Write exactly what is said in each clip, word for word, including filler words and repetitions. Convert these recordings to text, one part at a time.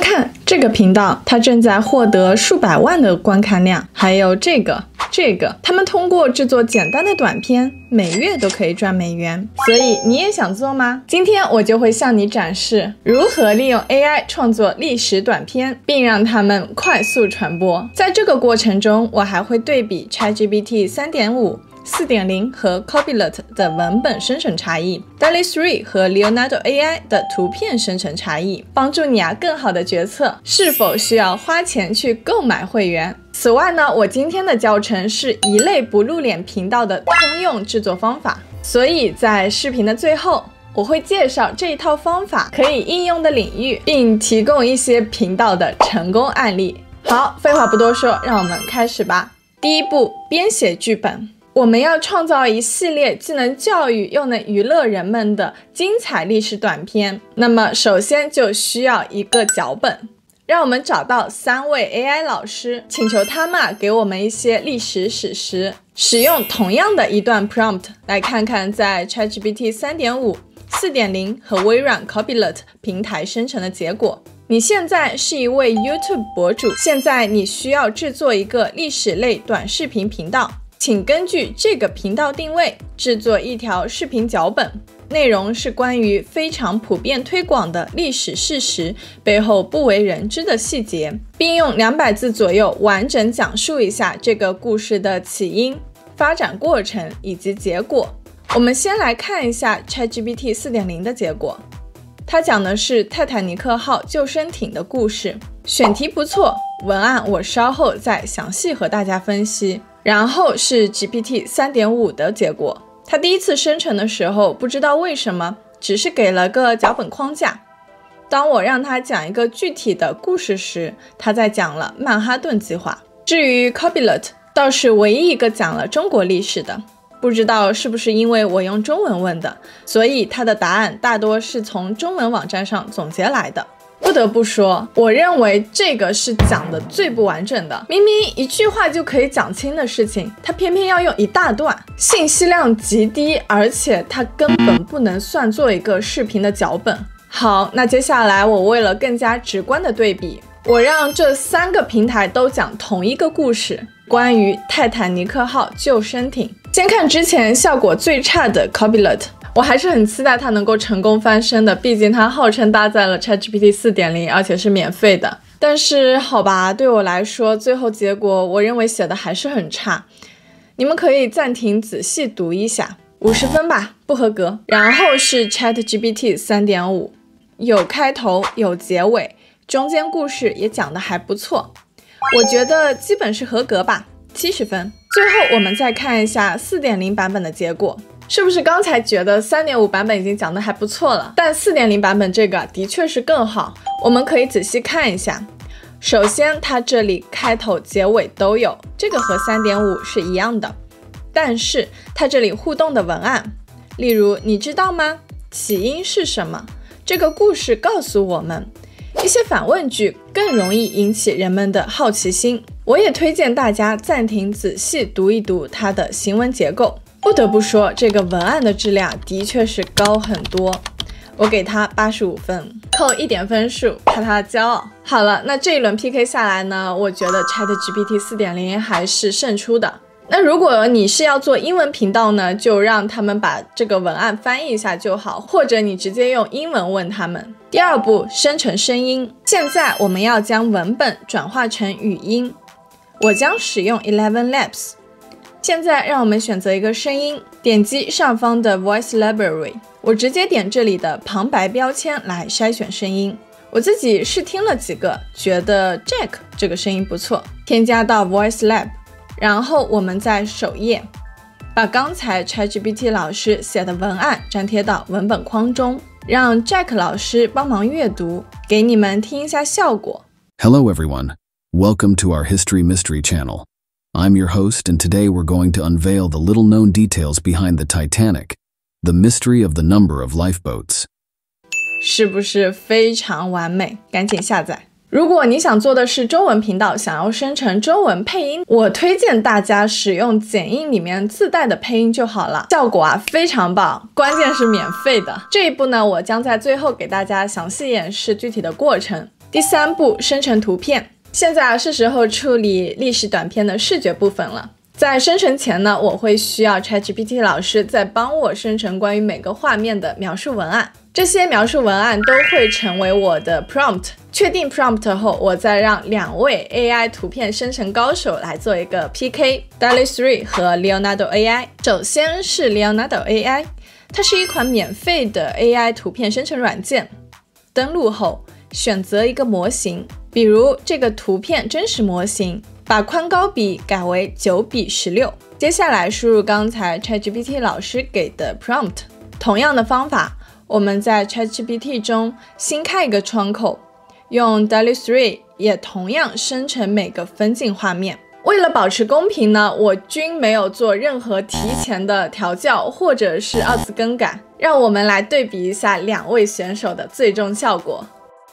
看这个频道，它正在获得数百万的观看量，还有这个。这个，他们通过制作简单的短片，每月都可以赚美元。所以你也想做吗？今天我就会向你展示如何利用 A I 创作历史短片，并让它们快速传播。在这个过程中，我还会对比 ChatGPT 三点五、四点零 和 Copilot 的文本生成差异 ，D A L L-E 三 和 Leonardo A I 的图片生成差异，帮助你啊更好的决策是否需要花钱去购买会员。此外呢，我今天的教程是一类不露脸频道的通用制作方法，所以在视频的最后，我会介绍这一套方法可以应用的领域，并提供一些频道的成功案例。好，废话不多说，让我们开始吧。第一步，编写剧本。我们要创造一系列既能教育又能娱乐人们的精彩历史短片，那么首先就需要一个脚本。让我们找到三位 A I 老师，请求他们啊给我们一些历史史实，使用同样的一段 prompt 来看看在 ChatGPT 三点五、四点零 和微软 Copilot 平台生成的结果。你现在是一位 YouTube 博主，现在你需要制作一个历史类短视频频道，请根据这个频道定位制作一条视频脚本。内容是关于非常普遍推广的历史事实背后不为人知的细节，并用两百字左右完整讲述一下这个故事的起因、发展过程以及结果。我们先来看一下 ChatGPT 四点零 的结果，它讲的是泰坦尼克号救生艇的故事，选题不错，文案我稍后再详细和大家分析。然后是 G P T 三点五 的结果。它第一次生成的时候，不知道为什么，只是给了个脚本框架。当我让它讲一个具体的故事时，它在讲了曼哈顿计划。至于 Copilot， 倒是唯一一个讲了中国历史的。不知道是不是因为我用中文问的，所以它的答案大多是从中文网站上总结来的。不得不说，我认为这个是讲的最不完整的。明明一句话就可以讲清的事情，它偏偏要用一大段，信息量极低，而且它根本不能算作一个视频的脚本。好，那接下来我为了更加直观的对比，我让这三个平台都讲同一个故事，关于泰坦尼克号救生艇。先看之前效果最差的 Copilot，我还是很期待它能够成功翻身的，毕竟它号称搭载了 ChatGPT 四点零， 而且是免费的。但是好吧，对我来说，最后结果我认为写的还是很差。你们可以暂停仔细读一下，五十分吧，不合格。然后是 ChatGPT 三点五， 有开头有结尾，中间故事也讲得还不错，我觉得基本是合格吧，七十分。最后我们再看一下 四点零 版本的结果。是不是刚才觉得 三点五 版本已经讲得还不错了，但 四点零 版本这个的确是更好。我们可以仔细看一下。首先它这里开头结尾都有，这个和 三点五 是一样的。但是它这里互动的文案，例如你知道吗？起因是什么？这个故事告诉我们。一些反问句更容易引起人们的好奇心。我也推荐大家暂停仔细读一读它的行文结构。不得不说，这个文案的质量的确是高很多，我给它八十五分，扣一点分数，怕它骄傲。好了，那这一轮 P K 下来呢，我觉得 ChatGPT 四点零 还是胜出的。那如果你是要做英文频道呢，就让他们把这个文案翻译一下就好，或者你直接用英文问他们。第二步，生成声音。现在我们要将文本转化成语音，我将使用 Eleven Labs。现在让我们选择一个声音，点击上方的 Voice Library， 我直接点这里的旁白标签来筛选声音。我自己试听了几个，觉得 Jack 这个声音不错，添加到 Voice Lab。然后我们在首页把刚才 ChatGPT 老师写的文案粘贴到文本框中，让 Jack 老师帮忙阅读，给你们听一下效果。 Hello everyone, welcome to our History Mystery channel. I'm your host, and today we're going to unveil the little-known details behind the Titanic, the mystery of the number of lifeboats. 是不是非常完美？赶紧下载。如果你想做的是中文频道，想要生成中文配音，我推荐大家使用剪映里面自带的配音就好了，效果啊非常棒，关键是免费的。这一步呢，我将在最后给大家详细演示具体的过程。 第三步，生成图片。现在啊是时候处理历史短片的视觉部分了。在生成前呢，我会需要 ChatGPT 老师再帮我生成关于每个画面的描述文案，这些描述文案都会成为我的 prompt。确定 prompt 后，我再让两位 A I 图片生成高手来做一个 P K， D A L L-E 三 和 Leonardo A I。首先是 Leonardo A I， 它是一款免费的 A I 图片生成软件。登录后，选择一个模型，比如这个图片真实模型，把宽高比改为九比十六。接下来输入刚才 ChatGPT 老师给的 prompt。同样的方法，我们在 ChatGPT 中新开一个窗口，用 D A L L-E 三 也同样生成每个分镜画面。为了保持公平呢，我均没有做任何提前的调教或者是二次更改。让我们来对比一下两位选手的最终效果。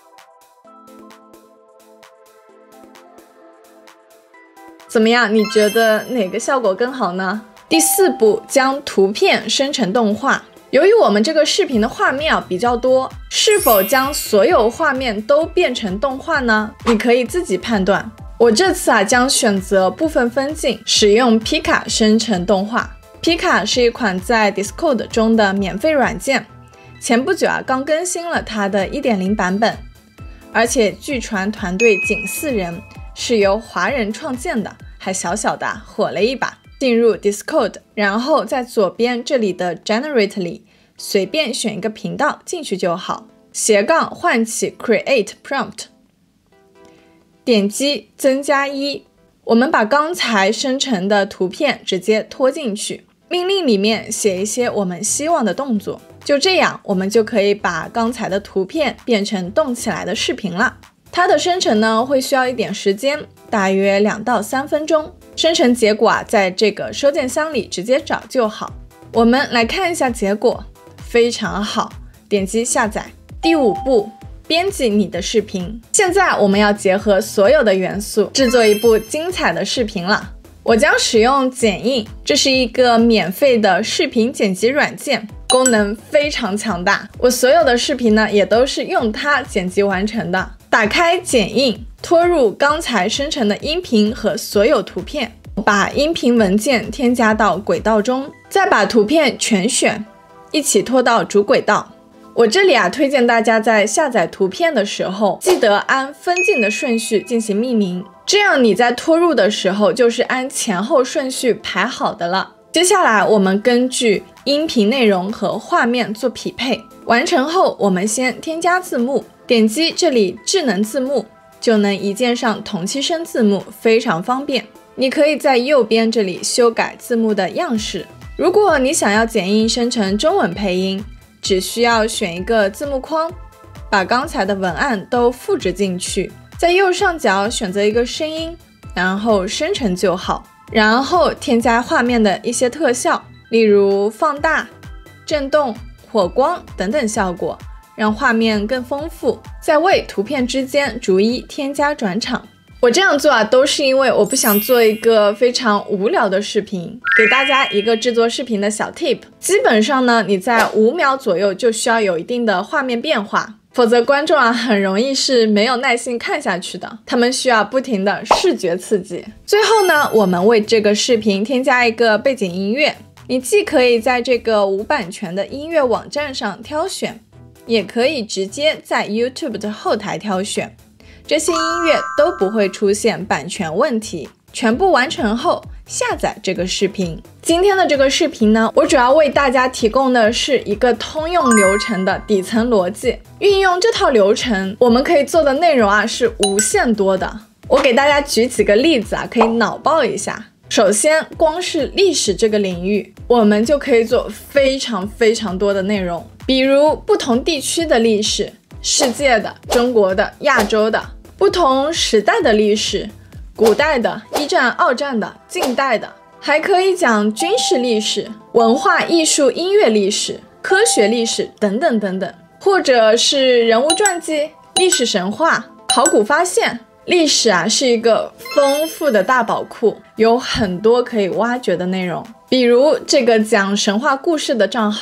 怎么样？你觉得哪个效果更好呢？第四步，将图片生成动画。由于我们这个视频的画面啊比较多，是否将所有画面都变成动画呢？你可以自己判断。我这次啊将选择部分分镜，使用 Pika 生成动画。Pika 是一款在 Discord 中的免费软件，前不久啊刚更新了它的 一点零 版本，而且据传团队仅四人，是由华人创建的，还小小的火了一把。进入 Discord， 然后在左边这里的 Generate 里随便选一个频道进去就好，斜杠唤起 Create Prompt， 点击增加一，我们把刚才生成的图片直接拖进去，命令里面写一些我们希望的动作，就这样我们就可以把刚才的图片变成动起来的视频了。它的生成呢会需要一点时间，大约两到三分钟。生成结果啊，在这个收件箱里直接找就好。我们来看一下结果，非常好，点击下载。第五步，编辑你的视频。现在我们要结合所有的元素，制作一部精彩的视频了。我将使用剪映，这是一个免费的视频剪辑软件，功能非常强大。我所有的视频呢，也都是用它剪辑完成的。打开剪映，拖入刚才生成的音频和所有图片，把音频文件添加到轨道中，再把图片全选，一起拖到主轨道。我这里啊，推荐大家在下载图片的时候，记得按分镜的顺序进行命名，这样你在拖入的时候就是按前后顺序排好的了。接下来我们根据音频内容和画面做匹配，完成后我们先添加字幕，点击这里智能字幕，就能一键上同期生字幕，非常方便。你可以在右边这里修改字幕的样式。如果你想要剪映生成中文配音，只需要选一个字幕框，把刚才的文案都复制进去，在右上角选择一个声音，然后生成就好。然后添加画面的一些特效，例如放大、震动、火光等等效果，让画面更丰富。再为图片之间逐一添加转场。我这样做啊，都是因为我不想做一个非常无聊的视频。给大家一个制作视频的小 tip， 基本上呢，你在五秒左右就需要有一定的画面变化，否则观众啊很容易是没有耐心看下去的，他们需要不停的视觉刺激。最后呢，我们为这个视频添加一个背景音乐，你既可以在这个无版权的音乐网站上挑选，也可以直接在 YouTube 的后台挑选。这些音乐都不会出现版权问题。全部完成后，下载这个视频。今天的这个视频呢，我主要为大家提供的是一个通用流程的底层逻辑。运用这套流程，我们可以做的内容啊是无限多的。我给大家举几个例子啊，可以脑爆一下。首先，光是历史这个领域，我们就可以做非常非常多的内容，比如不同地区的历史，世界的、中国的、亚洲的。不同时代的历史，古代的、一战、二战的、近代的，还可以讲军事历史、文化艺术、音乐历史、科学历史等等等等，或者是人物传记、历史神话、考古发现。历史啊是一个丰富的大宝库，有很多可以挖掘的内容。比如这个讲神话故事的账号，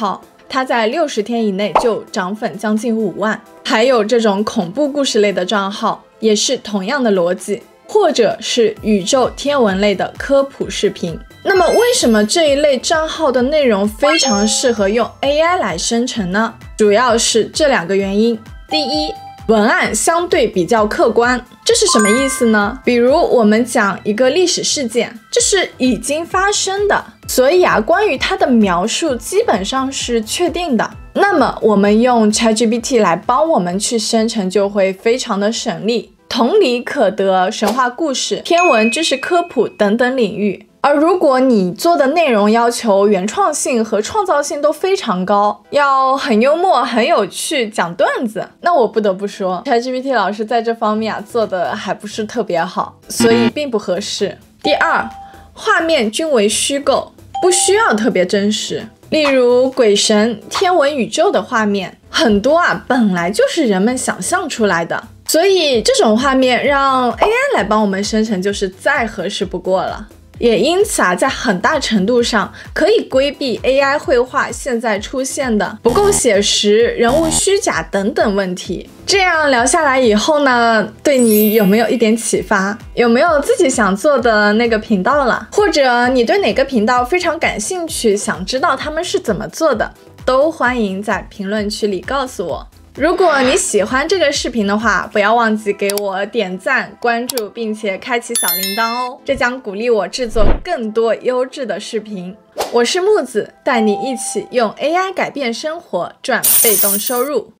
它在六十天以内就涨粉将近五万。还有这种恐怖故事类的账号，也是同样的逻辑，或者是宇宙天文类的科普视频。那么为什么这一类账号的内容非常适合用 A I 来生成呢？主要是这两个原因。第一，文案相对比较客观。这是什么意思呢？比如我们讲一个历史事件，这是已经发生的，所以啊，关于它的描述基本上是确定的。那么我们用 ChatGPT 来帮我们去生成，就会非常的省力。同理可得神话故事、天文、知识科普等等领域。而如果你做的内容要求原创性和创造性都非常高，要很幽默、很有趣，讲段子，那我不得不说 ChatGPT 老师在这方面啊做的还不是特别好，所以并不合适。第二，画面均为虚构，不需要特别真实。例如鬼神、天文、宇宙的画面，很多啊本来就是人们想象出来的，所以这种画面让 A I 来帮我们生成就是再合适不过了。也因此啊，在很大程度上可以规避 A I 绘画现在出现的不够写实、人物虚假等等问题。这样聊下来以后呢，对你有没有一点启发？有没有自己想做的那个频道了？或者你对哪个频道非常感兴趣，想知道他们是怎么做的，都欢迎在评论区里告诉我。如果你喜欢这个视频的话，不要忘记给我点赞、关注，并且开启小铃铛哦，这将鼓励我制作更多优质的视频。我是木子，带你一起用 A I 改变生活，赚被动收入。